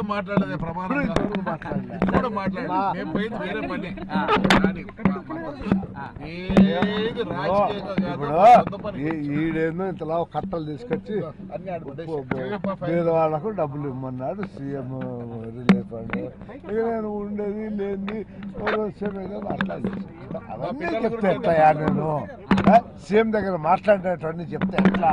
కూడా మాట్లాడలేదు ప్రమాణం కూడా మాట్లాడలేదు మేము పోయింది వేరే పని ఈడేందో ఇంతలా కట్టలు తీసుకొచ్చి పేదవాళ్లకు డబ్బులు ఇమ్మన్నాడు సీఎం రిలీఫ్ ఫండ్. ఇక నేను ఉండేది లేని మాట్లాడి అవన్నీ చెప్తే ఎట్లయా నేను సీఎం దగ్గర మాట్లాడేటవన్నీ చెప్తే ఎట్లా?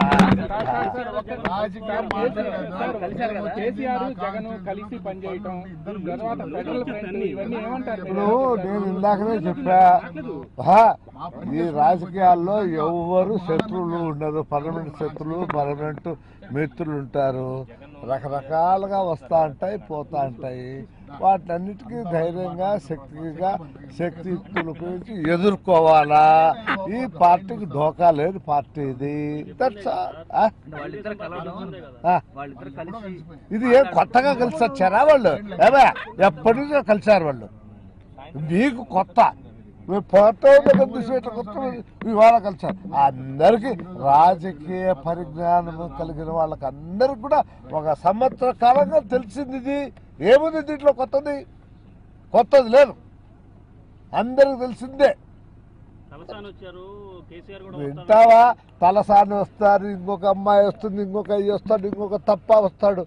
ఇప్పుడు నేను ఇందాకనే చెప్పా, ఈ రాజకీయాల్లో ఎవరు శత్రువులు ఉండరు, పర్మనెంట్ శత్రువులు పర్మనెంట్ మిత్రులు ఉంటారు. రకరకాలుగా వస్తూ ఉంటాయి పోతూ ఉంటాయి. వాటన్నిటికీ ధైర్యంగా శక్తియుక్తులు ఉపయోగించి ఎదుర్కోవాలా. ఈ పార్టీకి ఢోకా లేని పార్టీ ఇది. ఇది ఏం కొత్తగా కలిసి వచ్చారా వాళ్ళు? ఎప్పటి నుంచో కలిసారు వాళ్ళు. మీకు కొత్త ఇవాళ కలిసారు. అందరికి రాజకీయ పరిజ్ఞానం కలిగిన వాళ్ళకి అందరికి కూడా ఒక సంవత్సర కాలంగా తెలిసింది. ఇది ఏముంది దీంట్లో కొత్తది లేదు, అందరికి తెలిసిందే. వింటావా? తలసాని వస్తారు, ఇంకొక అమ్మాయి వస్తుంది, ఇంకొక అయ్యి వస్తాడు, ఇంకొక తప్ప వస్తాడు.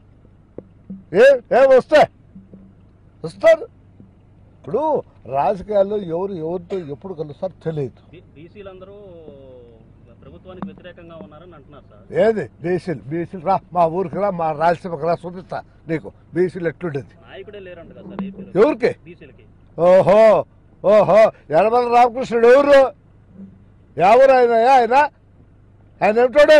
వస్తారు. ఇప్పుడు రాజకీయాల్లో ఎవరితో ఎప్పుడు కలుస్తారు తెలియదు. ఏది బీసీలు రా మా ఊరికి రా, మా రాయలసీమకి రా, చూపిస్తా నీకు బీసీలు ఎట్లుండేది. ఎవరికి? ఓహో యనమల రామకృష్ణుడు ఎవరు ఆయన ఏమిటాడు?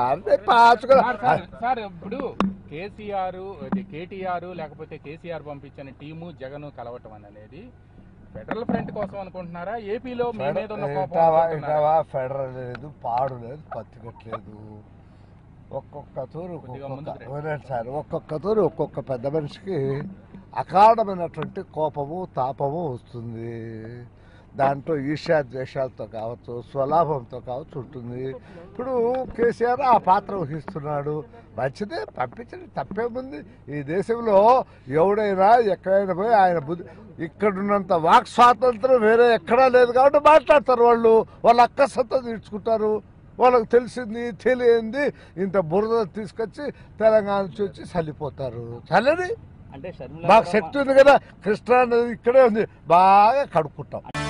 సార్ ఇప్పుడు కేటీఆర్ లేకపోతే కేసీఆర్ పంపించిన టీము జగన్ కలవటం అనేది ఫెడరల్ ఫ్రంట్ కోసం అనుకుంటున్నారా? ఏపీలో ఫెడరల్ లేదు, పాడు లేదు, పత్తికట్లేదు. ఒక్కొక్క తూరు ఒక్కొక్క పెద్ద మనిషికి అకారణమైనటువంటి కోపము తాపము వస్తుంది. దాంట్లో ఈర్ష్యా ద్వేషాలతో కావచ్చు, స్వలాభంతో కావచ్చు ఉంటుంది. ఇప్పుడు కేసీఆర్ ఆ పాత్ర వహిస్తున్నాడు, మంచిదే, పంపించండి, తప్పేముంది. ఈ దేశంలో ఎవడైనా ఎక్కడైనా పోయి ఆయన ఇక్కడున్నంత వాక్ స్వాతంత్రం వేరే ఎక్కడా లేదు కాబట్టి మాట్లాడతారు. వాళ్ళ అక్కసత్తా తీర్చుకుంటారు. వాళ్ళకి తెలిసింది తెలియంది ఇంత బురద తీసుకొచ్చి తెలంగాణ నుంచి వచ్చి చల్లిపోతారు. చల్లని మాకు శక్తి ఉంది కదా, కృష్ణా నది ఇక్కడే ఉంది, బాగా కడుక్కుంటాం.